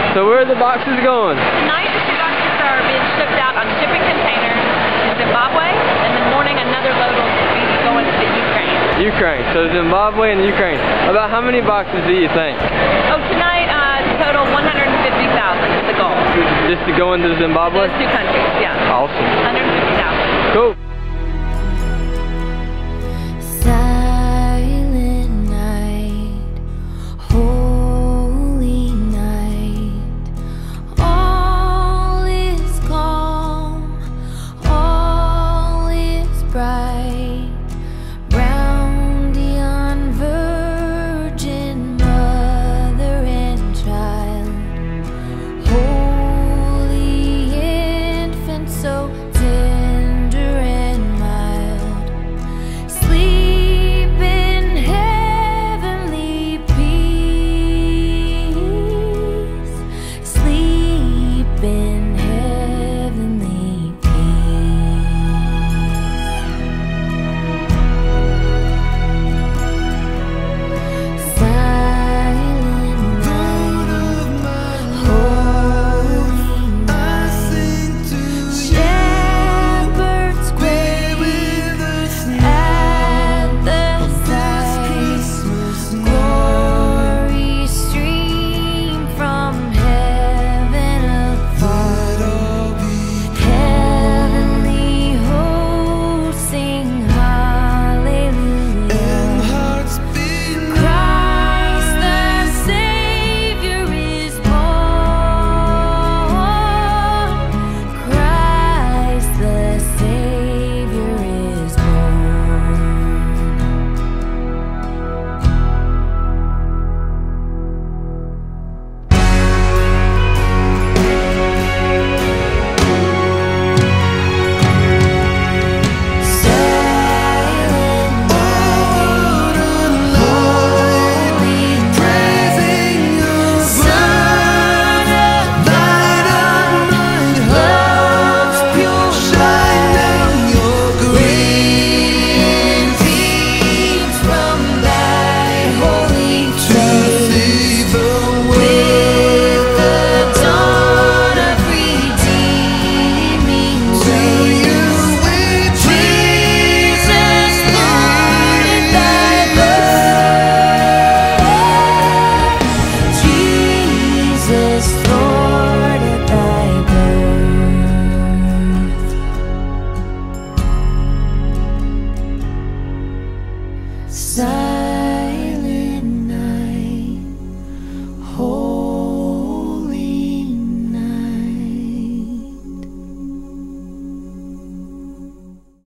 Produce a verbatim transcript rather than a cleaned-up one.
So where are the boxes going? Tonight the two boxes are being shipped out on shipping containers in Zimbabwe, and in the morning another load will be going to Ukraine. Ukraine. So Zimbabwe and Ukraine. About how many boxes do you think? Oh, tonight uh, total one hundred fifty thousand is the goal. Just to go into Zimbabwe? Those two countries, yeah. Awesome. one hundred fifty thousand. Cool.